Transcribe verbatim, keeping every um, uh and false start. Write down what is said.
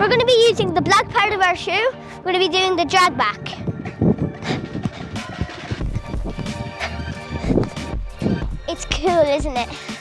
we're going to be using the black part of our shoe. We're going to be doing the drag back. It's cool, isn't it?